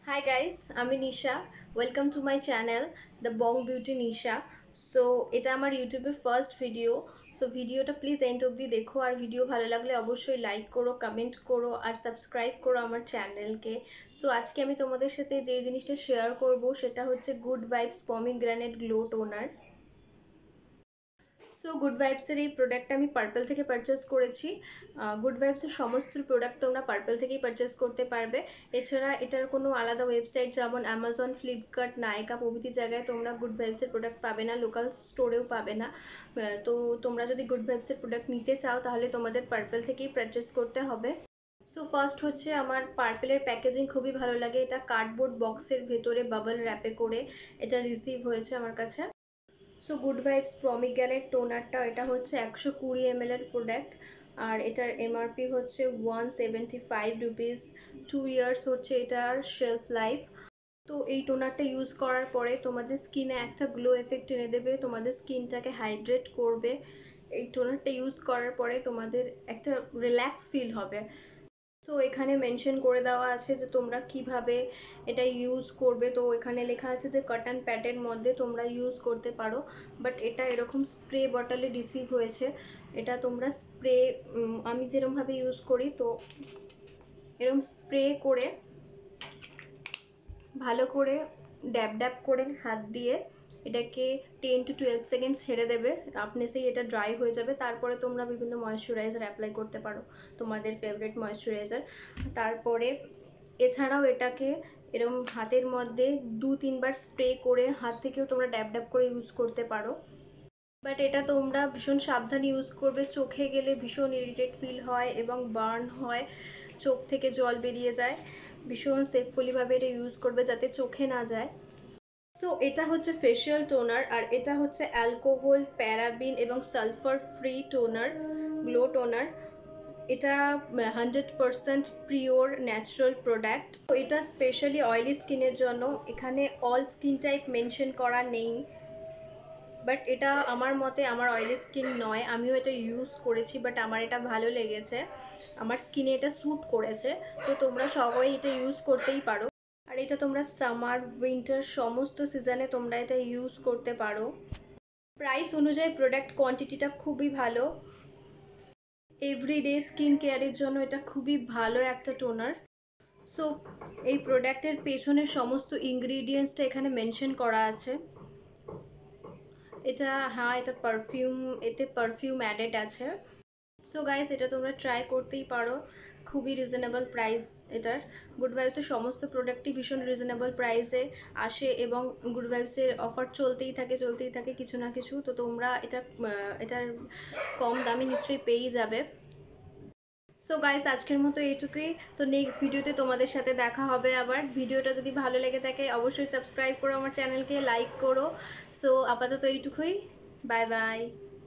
Hi guys, I'm Nisha. Welcome to my channel, The Bong Beauty Nisha. So এটা আমার ইউটিউবের first video. So ভিডিওটা please end অবধি দেখো, আর ভিডিও ভালো লাগলে অবশ্যই লাইক করো, কমেন্ট করো আর সাবস্ক্রাইব করো আমার চ্যানেলকে। সো আজকে আমি তোমাদের সাথে যে জিনিসটা শেয়ার করব সেটা হচ্ছে good vibes pomegranate glow toner. So good ভাইবসের এই প্রোডাক্টটা আমি পার্পল থেকে পারচেস করেছি। গুড ভাইবসের সমস্ত প্রোডাক্ট তোমরা পার্পল থেকেই পারচেস করতে পারবে। এছাড়া এটার কোনো আলাদা ওয়েবসাইট যেমন অ্যামাজন, ফ্লিপকার্ট, নাইকা প্রভৃতি জায়গায় তোমরা গুড ভাইবসের প্রোডাক্ট পাবে না, লোকাল স্টোরেও পাবে না। তো তোমরা যদি গুড ভাইবসের প্রোডাক্ট নিতে চাও তাহলে তোমাদের পার্পল থেকেই পারচেস করতে হবে। সো ফার্স্ট হচ্ছে আমার পার্পেলের প্যাকেজিং খুবই ভালো লাগে। এটা কার্ডবোর্ড বক্সের ভেতরে বাবল র্যাপে করে এটা রিসিভ হয়েছে আমার কাছে। সো গুড ভাইবস প্রমিগ্রানেট টোনারটা এটা হচ্ছে 120 ml এর প্রোডাক্ট, আর এটার এমআরপি হচ্ছে 175 রুপিস। 2 ইয়ার্স হচ্ছে এটার শেলফ লাইফ। তো এই টোনারটা ইউজ করার পরে তোমাদের স্কিনে একটা গ্লো এফেক্ট এনে দেবে, তোমাদের স্কিনটাকে হাইড্রেট করবে। এই টোনারটা ইউজ করার পরে তোমাদের একটা রিল্যাক্স ফিল হবে। সো এখানে মেনশন করে দেওয়া আছে যে তোমরা কিভাবে এটা ইউজ করবে। তো এখানে লেখা আছে যে কটন প্যাডের মধ্যে তোমরা ইউজ করতে পারো, বাট এটা এরকম স্প্রে বটলে রিসিভ হয়েছে। এটা তোমরা স্প্রে, আমি যেরকমভাবে ইউজ করি তো এরকম স্প্রে করে ভালো করে ড্যাব ড্যাব করে হাত দিয়ে এটাকে 10 to 12 সেকেন্ড ছেড়ে দেবে, আপনি সেই এটা ড্রাই হয়ে যাবে। তারপরে তোমরা বিভিন্ন ময়শ্চারাইজার অ্যাপ্লাই করতে পারো, তোমাদের ফেভারিট ময়শ্চারাইজার। তারপরে এছাড়াও এটাকে এরকম হাতের মধ্যে 2-3 বার স্প্রে করে হাত থেকেও তোমরা ড্যাব ড্যাব করে ইউজ করতে পারো। বাট এটা তোমরা ভীষণ সাবধানে ইউজ করবে, চোখে গেলে ভীষণ ইরিটেট ফিল হয় এবং বার্ন হয়, চোখ থেকে জল বেরিয়ে যায়। ভীষণ সেফফুলিভাবে এটা ইউজ করবে যাতে চোখে না যায়। সো এটা হচ্ছে ফেশিয়াল টোনার, আর এটা হচ্ছে অ্যালকোহল, প্যারাবিন এবং sulphur free toner, glow toner. এটা 100% পিওর ন্যাচারাল প্রোডাক্ট। তো এটা স্পেশালি অয়েলি স্কিনের জন্য। এখানে অল স্কিন টাইপ মেনশন করা নেই, বাট এটা আমার মতে আমার অয়েলি স্কিন নয়, আমিও এটা ইউজ করেছি, বাট আমার এটা ভালো লেগেছে, আমার স্কিনে এটা স্যুট করেছে। তো তোমরা সবাই এটা ইউজ করতেই পারো, আর এটা তোমরা সামার, উইন্টার সমস্ত সিজনে তোমরা এটা ইউজ করতে পারো। প্রাইস অনুযায়ী প্রোডাক্ট কোয়ান্টিটিটা খুবই ভালো। এভরিডে স্কিন কেয়ারের জন্য এটা খুবই ভালো একটা টোনার। সো এই প্রোডাক্টের পেছনের সমস্ত ইনগ্রিডিয়েন্টসটা এখানে মেনশন করা আছে। এটা, হ্যাঁ, এটা পারফিউম, এতে পারফিউম অ্যাডেড আছে। সো গাইস এটা তোমরা ট্রাই করতেই পারো, খুবই রিজনেবল প্রাইস এটার। গুড ভাইবসের সমস্ত প্রোডাক্টই ভীষণ রিজনেবল প্রাইসে আসে এবং গুড ভাইবসের অফার চলতেই থাকে কিছু না কিছু। তো তোমরা এটার কম দামে নিশ্চয়ই পেয়েই যাবে। সো গাইস আজকের মতো এইটুকুই। তো নেক্সট ভিডিওতে তোমাদের সাথে দেখা হবে আবার। ভিডিওটা যদি ভালো লেগে থাকে অবশ্যই সাবস্ক্রাইব করো আমার চ্যানেলকে, লাইক করো। সো আপাতত এইটুকুই, বাই বাই।